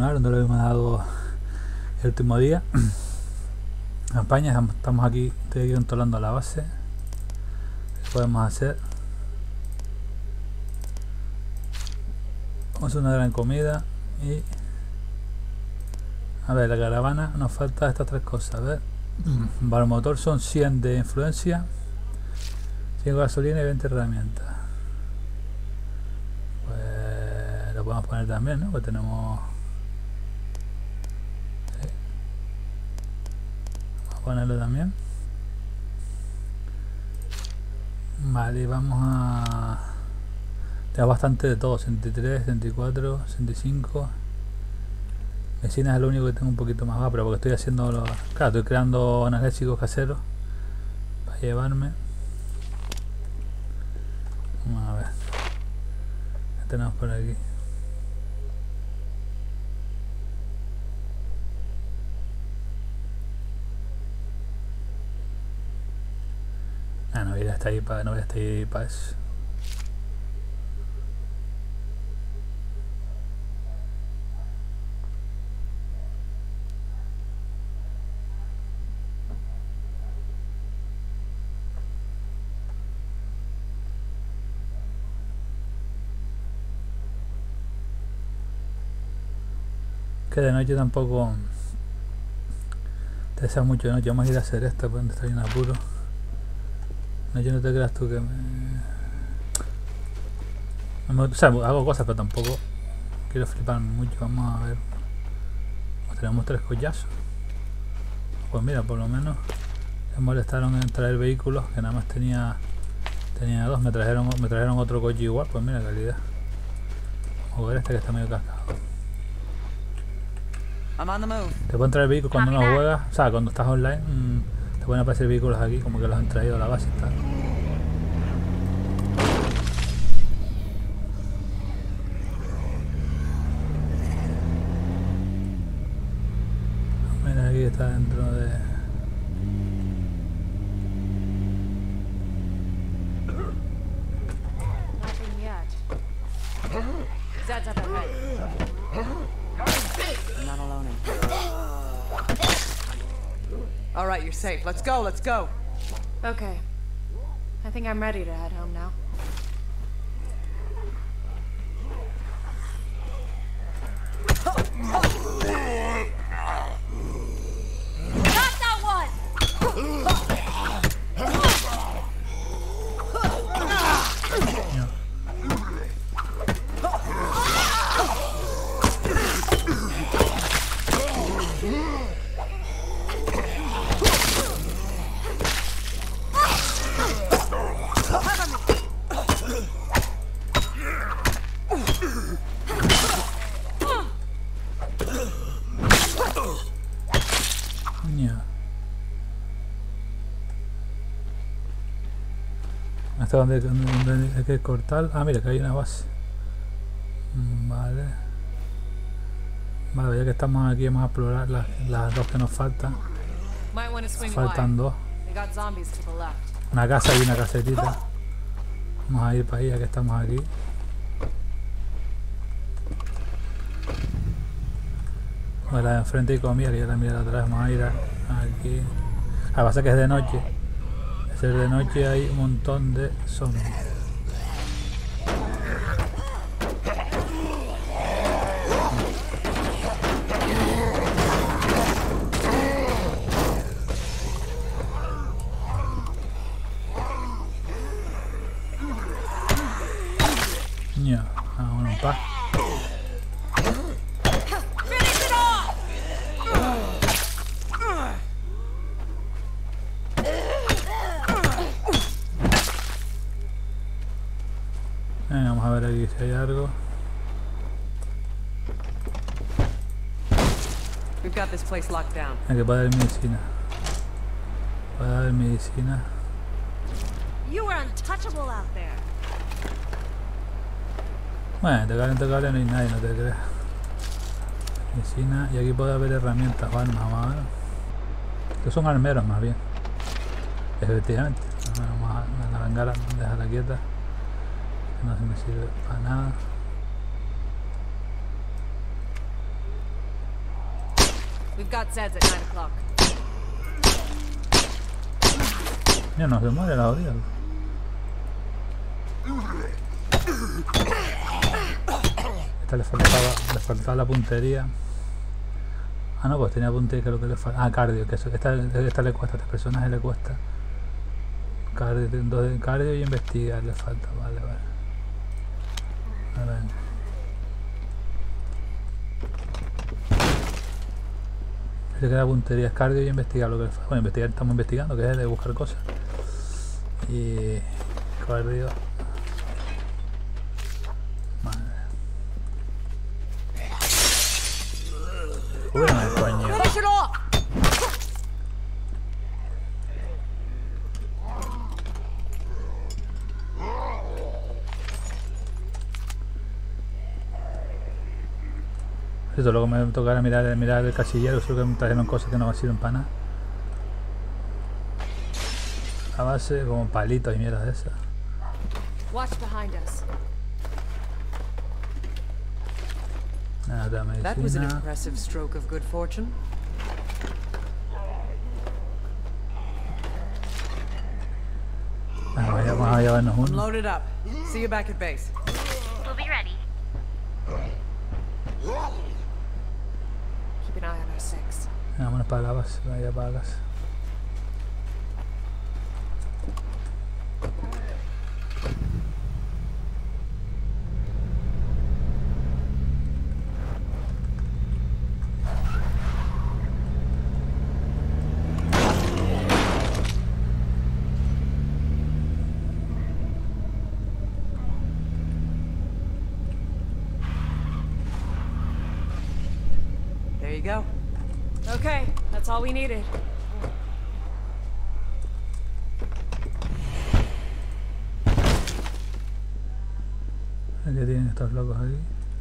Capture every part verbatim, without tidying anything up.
continuar donde lo habíamos dado el último día. Campaña, estamos aquí, estoy aquí controlando la base. ¿Qué podemos hacer? Vamos a hacer una gran comida y... A ver, la caravana, nos falta estas tres cosas. A ver, para el motor son cien de influencia, cien gasolina y veinte herramientas. Pues lo podemos poner también, ¿no? Pues tenemos... Sí. Vamos a ponerlo también. Vale, vamos a... Tengo bastante de todo, sesenta y tres, sesenta y cuatro, sesenta y cinco. Medicina es lo único que tengo un poquito más bajo, pero porque estoy haciendo los... Claro, estoy creando analgésicos caseros para llevarme. Vamos a ver. ¿Qué tenemos por aquí? Ah, no voy a ir hasta ahí para, no voy hasta ahí para eso. Que de noche tampoco te desea mucho de noche. Vamos a ir a hacer esto, pues donde estoy en apuro. No, yo no te creas tú que me... No me... O sea, hago cosas, pero tampoco quiero flipar mucho. Vamos a ver. Tenemos tres collazos. Pues mira, por lo menos se molestaron en traer vehículos, que nada más tenía tenía dos. Me trajeron me trajeron otro coche igual. Pues mira, calidad. Vamos a ver este que está medio cascado. Te pueden traer vehículos cuando no juegas, o sea, cuando estás online, mmm, te pueden aparecer vehículos aquí, como que los han traído a la base y tal. Mira, aquí está dentro de... All right, you're safe. Let's go, let's go. Okay. I think I'm ready to head home now. Got that one! ¿Hasta dónde, dónde hay que cortar? Ah, mira, que hay una base. Vale. Vale, ya que estamos aquí vamos a explorar las, las dos que nos faltan. Faltan dos. Una casa y una casetita. Vamos a ir para ahí ya que estamos aquí. Bueno, la de enfrente hay comida, que ya la miré atrás. Vamos a ir a, aquí. Ah, pasa que es de noche. De noche hay un montón de zombies. Ya, vámonos pa. Vamos a ver aquí si hay algo. Hay que poder medicina. Puede haber medicina. Bueno, te calen, te calen, no hay nadie, no te creas. Medicina, y aquí puede haber herramientas o armas más o menos. Estos son armeros más bien. Efectivamente. Vamos a la bengala, dejarla quieta. No se me sirve para nada. We've got Zeds at nine o'clock. Ya no se muere la odia. Esta le faltaba, le faltaba la puntería. Ah, no, pues tenía puntería, creo que le falta. Ah, cardio, que eso, esta, esta le cuesta, a este personaje le cuesta. Cardio, dos de cardio y investigar le falta, vale, vale. A ver. Se queda puntería, es cardio y investigar lo que le falta. Bueno, investigar estamos investigando, que es de buscar cosas. Y cardio. Bueno, coño. Finish it off! Eso, luego me tocará mirar, mirar el casillero, solo que me trajeron cosas que no me sirven para nada. A base como palitos y mierda de esas. Watch behind us. Nada de That was an medicina. impressive stroke of good fortune. Ah, vaya, vamos a llevarnos uno. Load it up. See you back at base. We'll be ready. Keep an eye on our six. Vámonos para la base, vaya para la casa. There you go. Okay, that's all we needed. ¿Qué tienen estos locos aquí?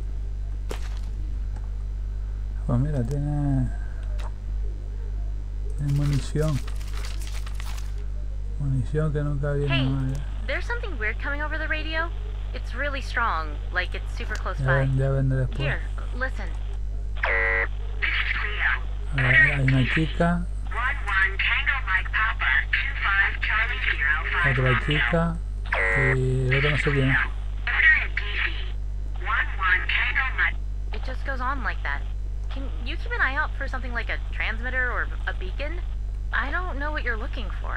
Pues mira, tiene... Tiene munición. Munición que nunca había Hey, en there's something weird coming over the radio. It's really strong, like it's super close Ya, by. ven- ya vendré después. Here, listen. A ver, hay una chica, otra chica y el otro no sé quién es. It just goes on like that. Can you keep an eye out for something like a transmitter or a beacon? I don't know what you're looking for.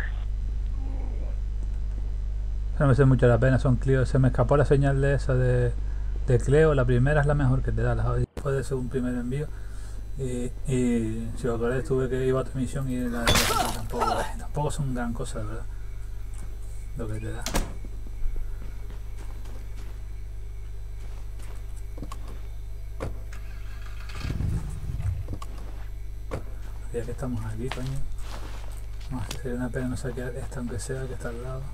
No me sé mucho la pena, son Clio. Se me escapó la señal de esa de, de Cleo. La primera es la mejor que te da. La, después de ese un primer envío. Y, y si os acordáis, tuve que ir a otra misión y la, la, tampoco, tampoco son gran cosa, la verdad. Lo que te da. Ya que estamos aquí, coño. No, sería una pena no saquear esta, aunque sea que está al lado.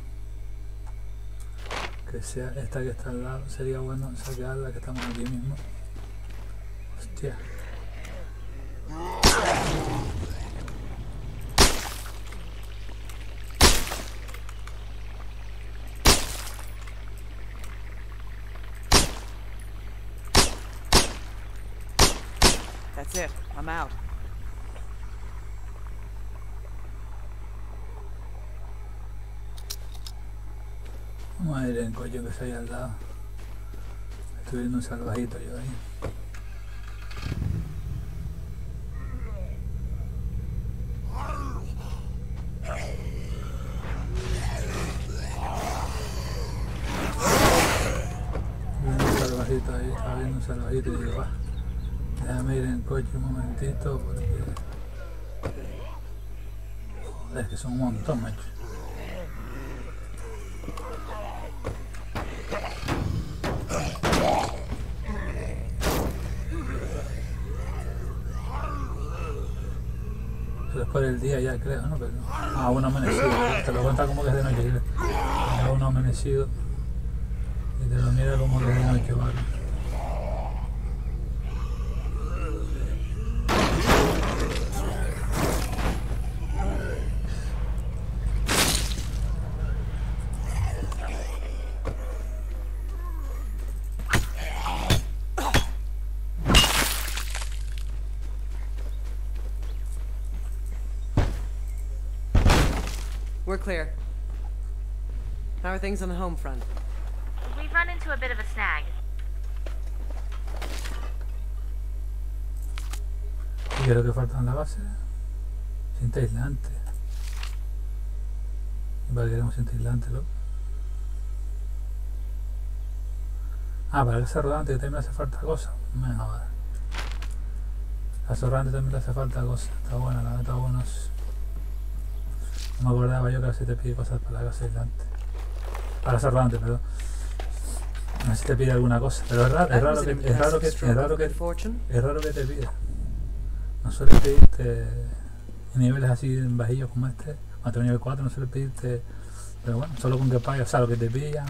Que sea esta que está al lado, sería bueno saquearla, que estamos aquí mismo. Hostia. That's it. I'm out. Vamos a ir en coche que está ahí al lado. Estoy viendo un salvajito yo ahí. Viendo un salvajito ahí, estaba viendo un salvajito y digo, va, déjame ir en coche un momentito porque... Joder, que son un montón, macho. Después del día ya creo, ¿no? Pero aún no amanecido, te lo cuenta como que es de noche, aún no amanecido y te lo mira como que es de noche, ¿vale? We're clear. How are things on the home front? We've run into a bit of a snag. ¿Y qué es lo que falta en la base? Cinta aislante. ¿Y para qué queremos cinta aislante, loco? Ah, para ese rodante que también le hace falta cosa. Me jodas. A ese rodante también le hace falta cosa. Está buena, la verdad, está bueno. No me acordaba yo que a veces te pide cosas para la casa aislante. Para ese rodante, perdón. No sé si te pide alguna cosa, pero es raro, es raro que, es raro que, es raro que, es raro que te pida. No suele pedirte en niveles así en bajillos como este, cuando tengo nivel cuatro no suele pedirte, pero bueno, solo con que pagues, o sea, lo que te pilla.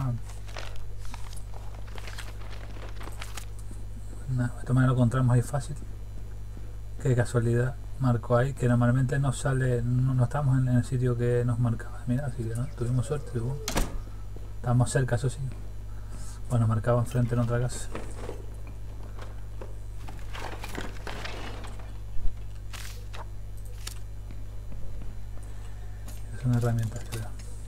Nah, esto me lo encontramos ahí fácil. Qué casualidad, marcó ahí, que normalmente no sale, no, no estamos en, en el sitio que nos marcaba. Mira, así que no, tuvimos suerte, ¿no? Estamos cerca, eso sí. Bueno, marcaba enfrente en otra casa. Es una herramienta, creo.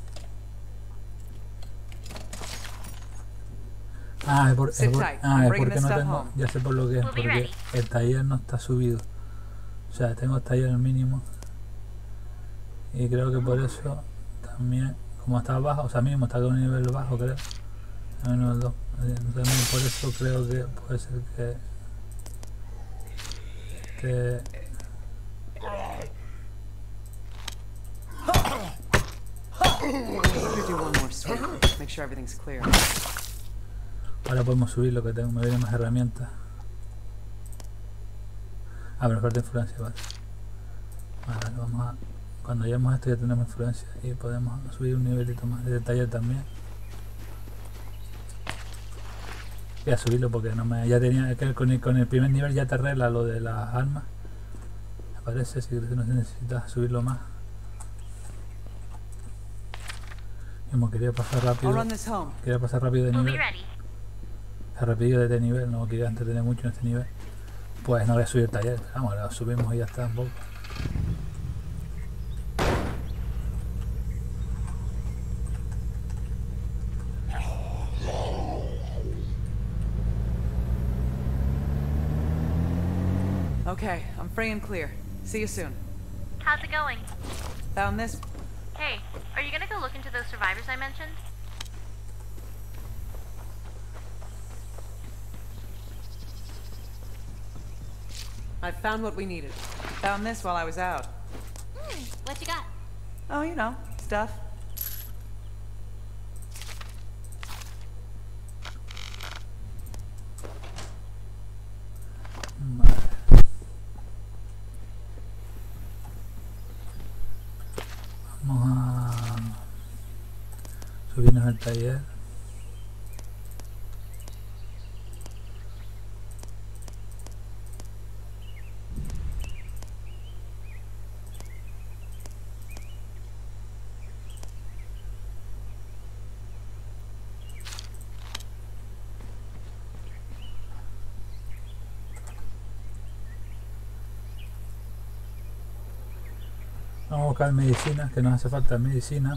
Ah, es, por, es, por, ah, es porque no tengo. Ya sé por lo que es, porque el taller no está subido. O sea, tengo el taller al mínimo. Y creo que por eso también, como está bajo, o sea, mismo está con un nivel bajo, creo. Menos dos. También por eso creo que puede ser que este ahora podemos subir lo que tengo, me vienen más herramientas. Ah, pero falta influencia, vale. Vale, vamos a, cuando lleguemos a esto ya tenemos influencia y podemos subir un nivelito más de detalle también. Voy a subirlo porque no me, ya tenía que con el, con el primer nivel ya te arregla lo de las armas. Me parece, si no necesitas subirlo más. Como quería pasar rápido, quería pasar rápido de nivel. Rápido de este nivel, no quería entretener mucho en este nivel. Pues no voy a subir el taller, vamos, lo subimos y ya está un poco. Okay, I'm free and clear. See you soon. How's it going? Found this? Hey, are you gonna go look into those survivors I mentioned? I found what we needed. Found this while I was out. Mm, what you got? Oh, you know, stuff. Vamos a subirnos al taller. Vamos a buscar medicinas, que nos hace falta medicina.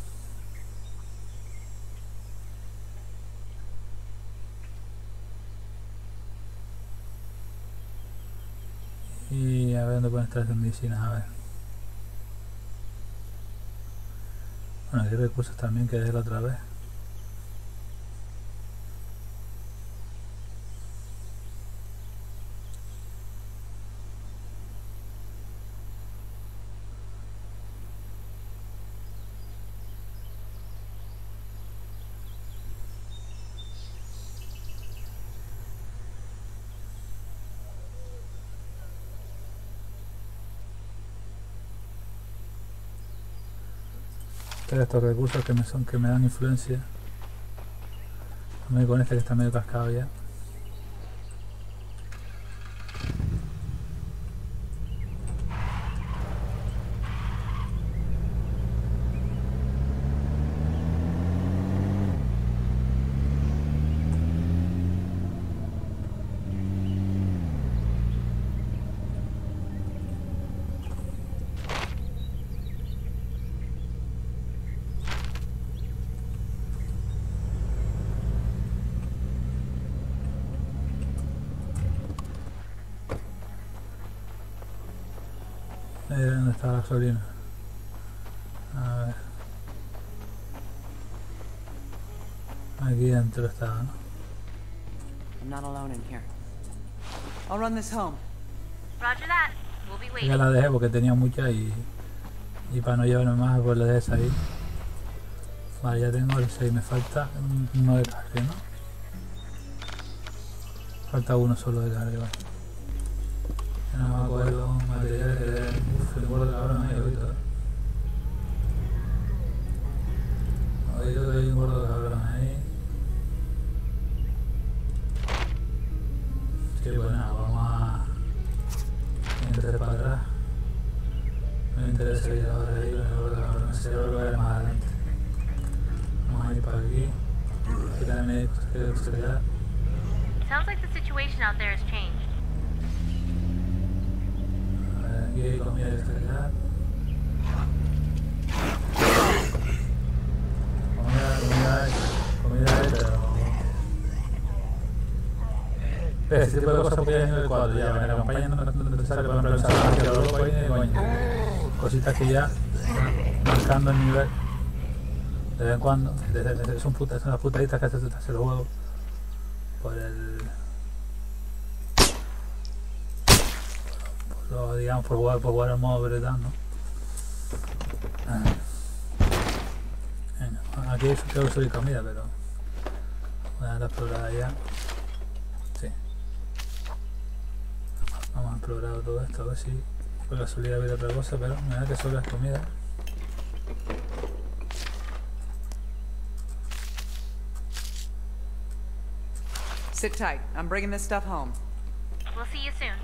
Y a ver dónde pueden estar esas medicinas, a ver. Bueno, hay recursos también que dejé la otra vez. Estos recursos que me son que me dan influencia. También con este que está medio cascado ya. Eh, ¿dónde está la gasolina? A ver. Aquí dentro está, ¿no? I'm not alone in here. I'll run this home. Roger that. We'll be Ya waiting. la dejé porque tenía mucha y, y para no llevarme más pues la dejé salir. Vale, ya tengo el seis, me falta uno de carga, ¿no? Falta uno solo de carga, vale. Ya no me acuerdo, materiales que de... Uf, el gordo cabrón ahí ahorita. Oído que hay un gordo cabrón ahí. Sí, pues nada, vamos a... Entonces para atrás. No me interesa ir ahora ahí con el gordo cabrón, se lo voy a ver más adelante. Vamos a ir para aquí. Aquí también hay cosas que estudiar. Sounds like the situation out there has changed. A ver, aquí hay comida que estudiar. Comida, comida, comida, pero... Ese tipo de cosas porque ya en el cuadro, ya me acompañan, no es necesario, por ejemplo, el salvaje, que lo loco ahí, ni coño. Cositas que ya marcando el nivel de vez en cuando. Son putas, son las putaditas que haces hacer el juego por el... por lo, digamos, por jugar, por jugar al modo bretón, ¿no? Venga, aquí creo que soy comida, pero voy a dar explorada ya. Sí. Vamos a explorar todo esto, a ver si por casualidad hubiera otra cosa, pero me da que solo es comida. Sit tight. I'm bringing this stuff home. We'll see you soon.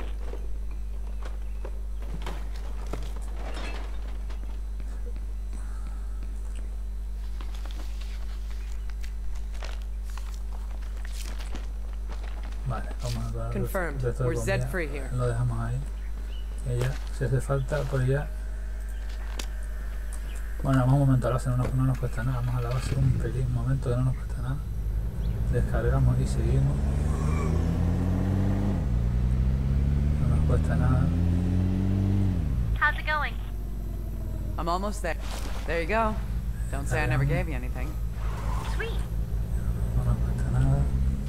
Vale, vamos a probar. Confirmed. el resto de We're comida. Zed free here. Lo dejamos ahí. Y ya, si hace falta, pues ya. Bueno, vamos a un momento a la base, no nos, no nos cuesta nada. Vamos a la base un pelín, un momento que no nos cuesta nada. Descargamos y seguimos. No nos cuesta nada. How's it going? I'm almost there. There you go. Don't say I never gave you anything. Sweet. No nos cuesta nada.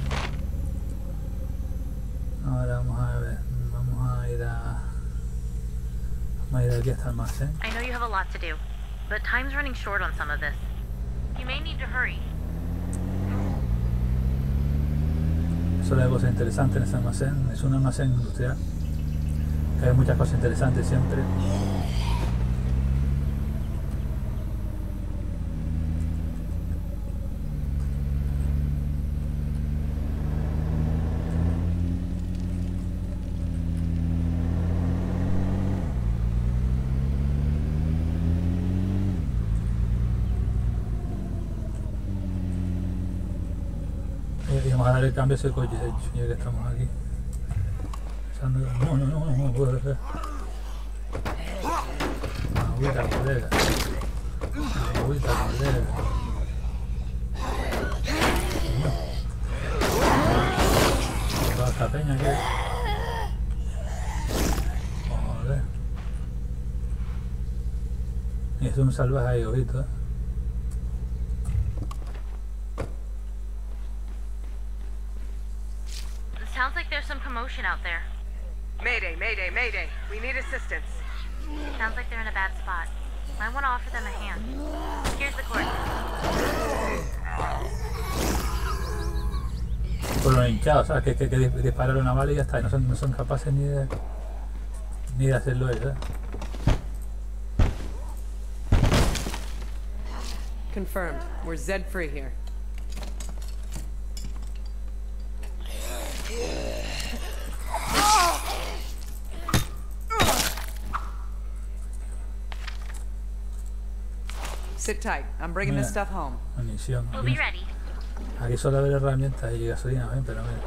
Ahora vamos a ver. Vamos a ir a... Vamos a ir aquí a este almacén. I know you have a lot to do, but time's running short on some of this. You may need to hurry. Solo hay cosas interesantes en ese almacén. Es un almacén industrial. Que hay muchas cosas interesantes siempre. Y vamos a dar el cambio a ese coche, de hecho, ya que estamos aquí. Pensando, no, no, no, no, no puede ser. Agüita, colega. Agüita, colega. Toda esta peña que... Joder. Y esto es un salvaje ahí, ojito, eh. Sounds like there's some commotion out there. Mayday, mayday, mayday. We need assistance. Sounds like they're in a bad spot. I want to offer them a hand. Here's the cord. Fueron hinchados, ¿sabes? Que, que, que dispararon una bala y ya está. Y no son, no son capaces ni de, ni de hacerlo ellos, ¿eh? Confirmed. We're Zed free here. Sit tight. I'm bringing this Mira. stuff home. Munición. We'll Aquí, be ready. aquí suele haber herramientas y gasolina, ¿ven? Pero mira.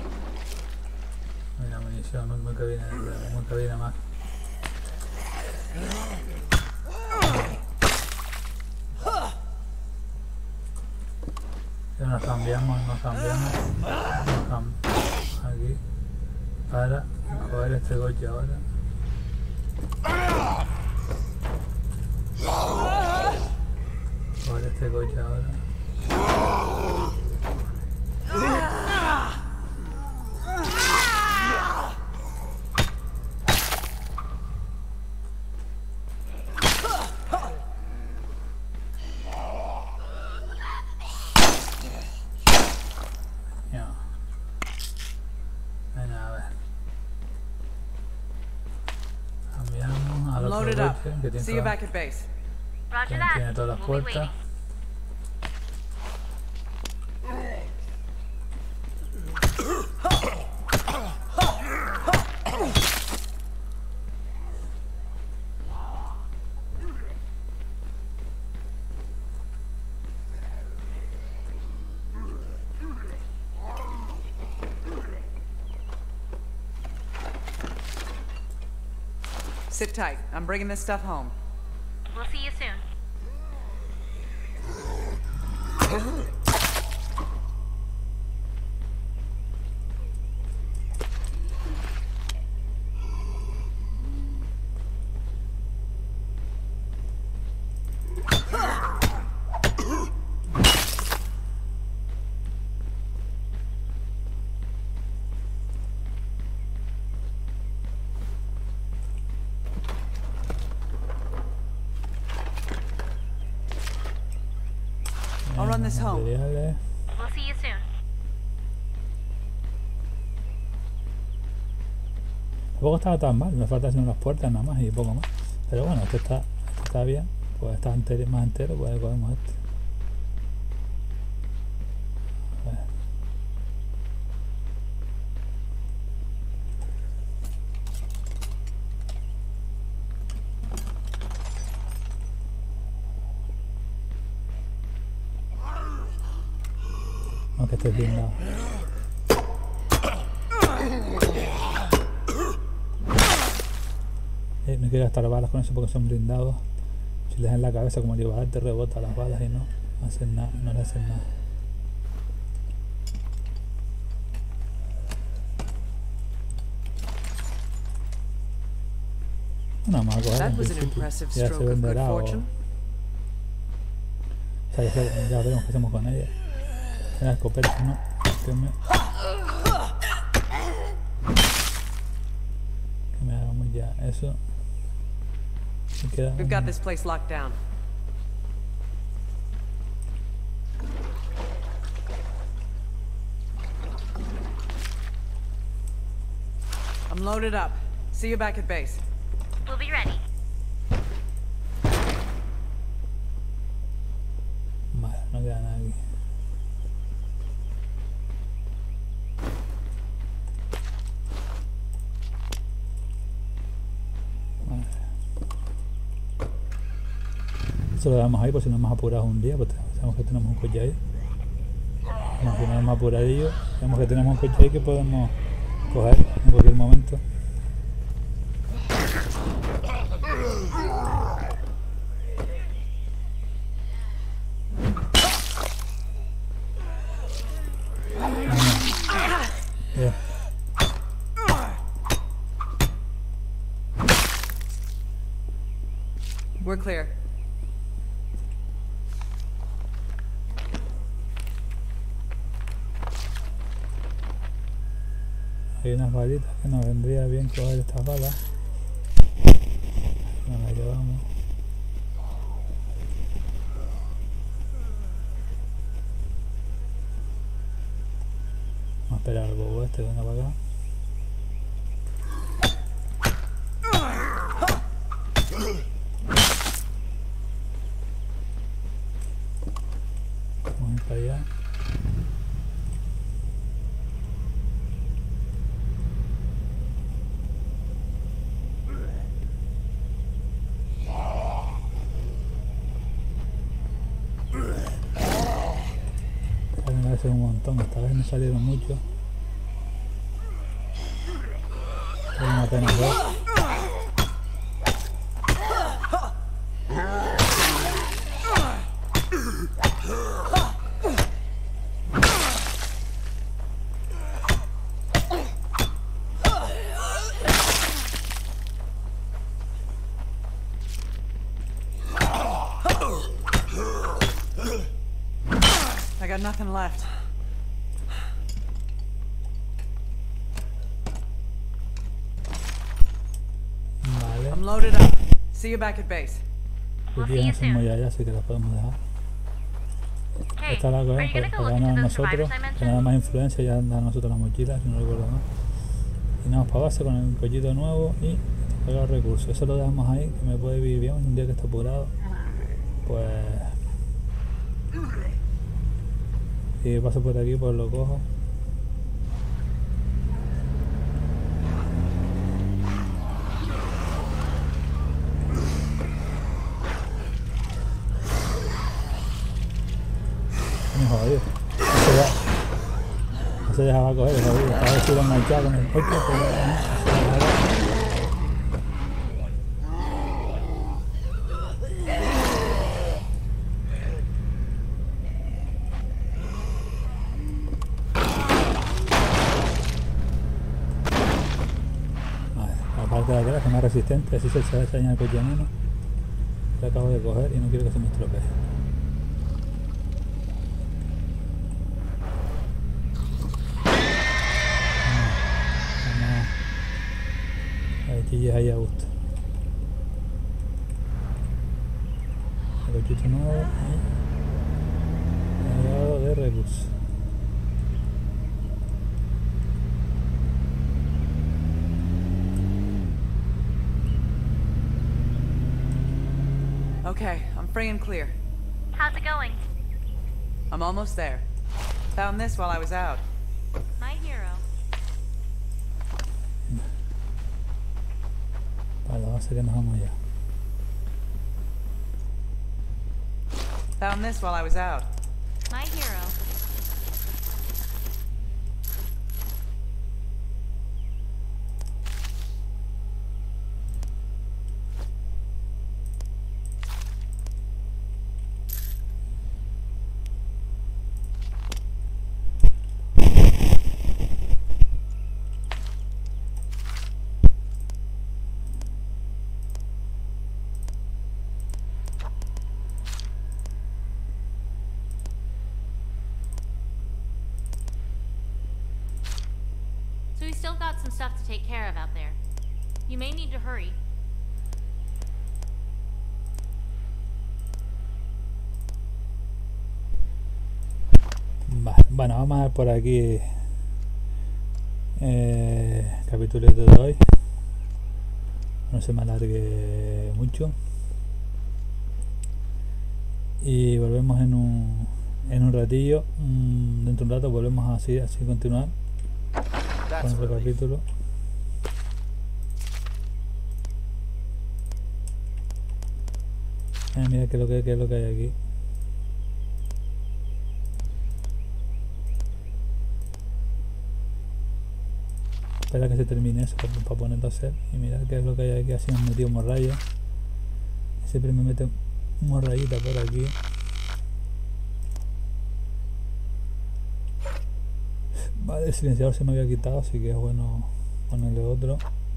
Mira, munición, muy, muy que viene, muy que viene más. Ya nos cambiamos, nos cambiamos. Nos cambiamos. Aquí. Para coger este coche ahora. Vale, este coche ahora. Ya. Venga, a ver. Cambiamos al otro Loaded up. coche que tiene See you todas- back at base. Roger tiene- that. tiene todas las We'll be puertas. waiting. Sit tight. I'm bringing this stuff home. We'll see you soon. I'll run this home. Materiales. We'll see you soon. Tampoco estaba tan mal, me falta hacer unas puertas nada más y poco más. Pero bueno, esto está, esto está bien. Pues está entero, más entero, pues cogemos este. A ver. Aunque esté blindado. Eh, no quiero gastar balas con eso porque son blindados. Si les dan en la cabeza como le iba a dar, te rebota las balas y no hacen nada, no le hacen nada. No, vamos a coger en That was an principio. impressive Ya se stroke of good venderá o... fortune. O sea, ya, sé- ya veremos qué hacemos con ella. La escopeta, no. Que me... Que me hagamos ya eso. Y queda We've got un- this place locked down. I'm loaded up. See you back at base. We'll be ready. Vale, no queda nada aquí. Vale. Eso lo dejamos ahí por si nos hemos apurado un día, pues sabemos que tenemos un coche ahí. Vamos a poner más apuradillo. Sabemos que tenemos un coche ahí que podemos coger en cualquier momento. Yeah. We're clear. Hay unas balitas que nos vendría bien coger estas balas. Nos las llevamos. Vamos a esperar al bobo este que venga para acá. Vamos a ir para allá. Salen a veces un montón, esta vez no salieron mucho. Fueron apenas dos. got nothing left. Vale. I'm loaded up. See you back at base. We'll Aquí see you no somos soon. ya, ya, así que las podemos dejar. Hey, Esta la are you cogemos gonna para go look darnos a into those nosotros, survivors I que mentioned? nada más influencia ya da a nosotros las mochilas, si no recuerdo mal. Y nada, para base con el collito nuevo y descargar recursos. Eso lo dejamos ahí, que me puede vivir bien un día que está apurado. Pues... si paso por aquí, pues lo cojo. Muy jodido. Eso ya... no se dejaba coger, es jodido. Estaba vestido enganchado con el coche, pero no, se dejaba. Vale, la parte de atrás que es más resistente, así se echa daña el coche menos. Lo acabo de coger y no quiero que se me estropee. Chilles ahí a gusto. El cochito nuevo y cargado de recursos. Okay, I'm free and clear. How's it going? I'm almost there. Found this while I was out. My hero. Para la base que nos vamos ya. Found this while I was out. My hero. So we still got some stuff to take care of out there. You may need to hurry. Va, bueno, vamos a ver por aquí eh, capítulo de hoy. No se me alargue mucho. Y volvemos en un, en un ratillo. Mm, dentro de un rato volvemos así, así continuar con otro capítulo. Eh, mira qué es lo que, qué es lo que hay aquí. Espera que se termine eso para, para ponerlo a hacer. Y mirad qué es lo que hay aquí. Así me han metido morralla. Siempre me mete morrayita por aquí. Vale, el silenciador se me había quitado, así que es bueno ponerle otro.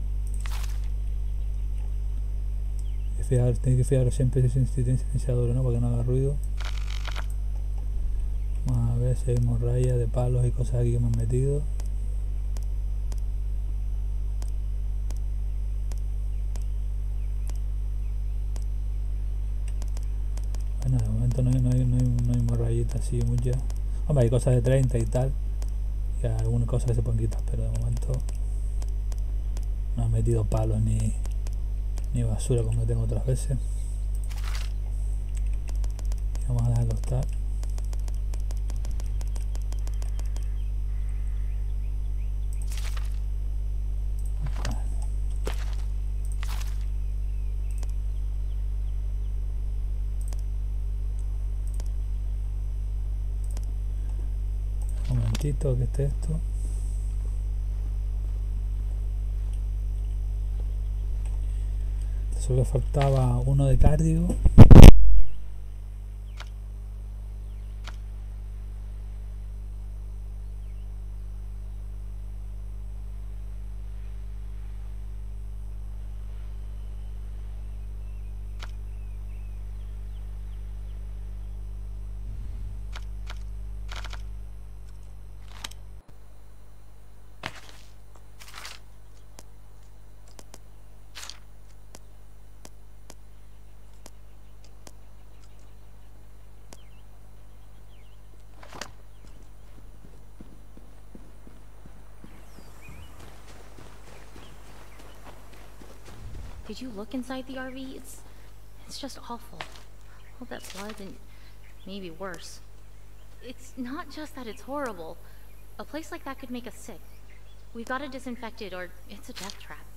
Hay que fijar, tenéis que fijaros siempre si tiene silenciador o no, para que no haga ruido. Vamos a ver si hay morralla de palos y cosas aquí que me han metido. Bueno, de momento no hay, no hay, no hay, no hay morrayitas así muchas. Hombre, hay cosas de treinta y tal. Y algunas cosas que se pueden quitar, pero de momento no han metido palos ni, ni basura como tengo otras veces. Y vamos a dejarlo estar. Un momentito que esté esto. Solo faltaba uno de cardio. Did you look inside the R V? It's, it's just awful. All that blood and maybe worse. It's not just that it's horrible. A place like that could make us sick. We've got to disinfect it or it's a death trap.